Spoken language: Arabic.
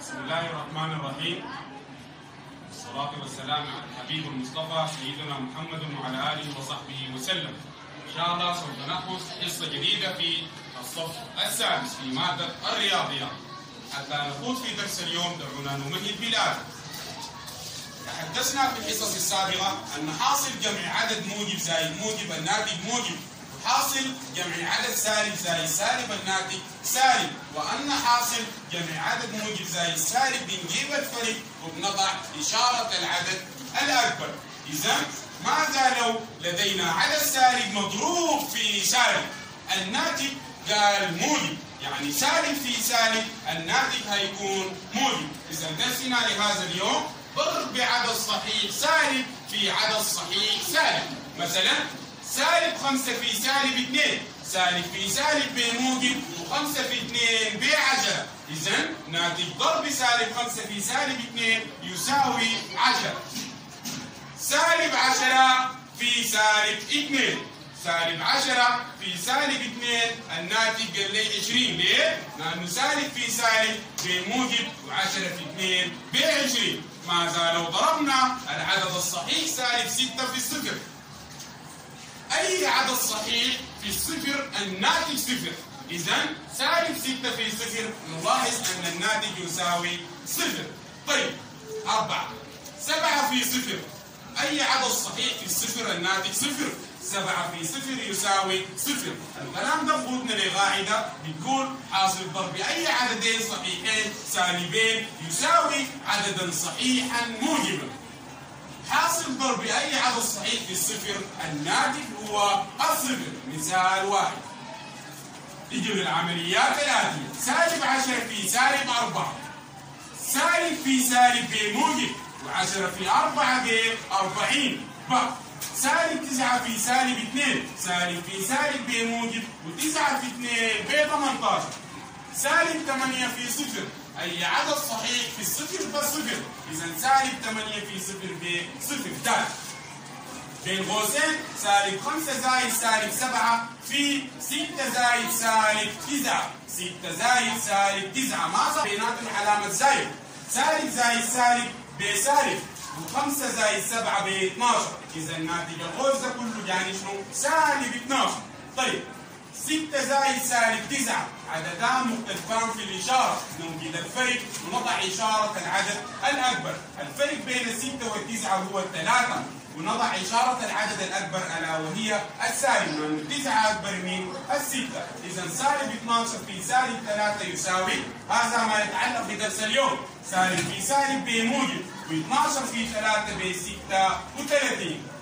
بسم الله الرحمن الرحيم، والصلاة والسلام على الحبيب المصطفى سيدنا محمد وعلى آله وصحبه وسلم. إن شاء الله سوف نأخذ حصة جديدة في الصف السادس في مادة الرياضيات. حتى نخوض في درس اليوم دعونا نمهد بالآتي. تحدثنا في الحصص السابقة أن حاصل جمع عدد موجب زائد موجب الناتج موجب، حاصل جمع عدد سالب زائد سالب الناتج سالب، وأن حاصل جمع عدد موجب زائد سالب بنجيب الفرق وبنضع إشارة العدد الأكبر. إذا ماذا لو لدينا عدد سالب مضروب في سالب؟ الناتج قال موجب، يعني سالب في سالب الناتج هيكون موجب. إذا درسنا لهذا اليوم ضرب بعدد صحيح سالب في عدد صحيح سالب. مثلا سالب 5 في سالب 2، سالب في سالب بموجب، و5 في 2 ب10. إذا ناتج ضرب سالب 5 في سالب 2 يساوي 10. سالب 10 في سالب 2، سالب 10 في سالب 2 الناتج قال لي 20. ليه؟ لأنه سالب في سالب بموجب، و10 في 2 ب20. ماذا لو ضربنا العدد الصحيح سالب 6 في الصفر؟ أي عدد صحيح في الصفر الناتج صفر. إذا سالب 6 في صفر نلاحظ أن الناتج يساوي صفر. طيب 4 7 في صفر، أي عدد صحيح في الصفر الناتج صفر. 7 في صفر يساوي صفر. الكلام ده بخوضنا لقاعدة بتقول حاصل ضرب أي عددين صحيحين سالبين يساوي عددا صحيحا موجبا. حاصل ضرب أي عدد صحيح في الصفر الناتج هو الصفر. مثال واحد، يجي العمليات الآتية: سالب 10 في سالب 4، سالب في سالب بموجب، و10 في 4 ب40. سالب 9 في سالب 2، سالب في سالب بموجب، و9 في 2 ب18. سالب 8 في صفر، أي عدد صحيح في الصفر فالصفر. إذا سالب 8 في صفر بصفر. تالي بين قوسين سالب 5 زائد سالب 7 في 6 زائد سالب 9، 6 زائد سالب 9. ما صار بيناتهم علامة زائد. سالب زائد سالب بسالب، و5 زائد 7 ب12. إذا الناتج القوس ده كله يعني شنو؟ سالب 12. طيب 6 زائد سالب 9 عددان مختلفان في الإشارة، نوجد الفرق ونضع إشارة العدد الأكبر. الفرق بين 6 و9 هو 3، ونضع إشارة العدد الأكبر ألا وهي السالب، لأن 9 أكبر من 6. إذا سالب 12 في سالب 3 يساوي، هذا ما يتعلق بدرس اليوم، سالب في سالب بموجب، و12 في 3 ب36.